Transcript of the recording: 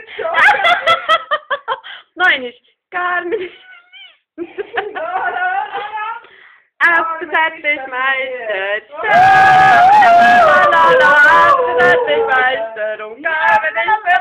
Nein, ist gar nicht. Abgesetzt ist Meister. Afgesetzt ist Meister und Gaben ist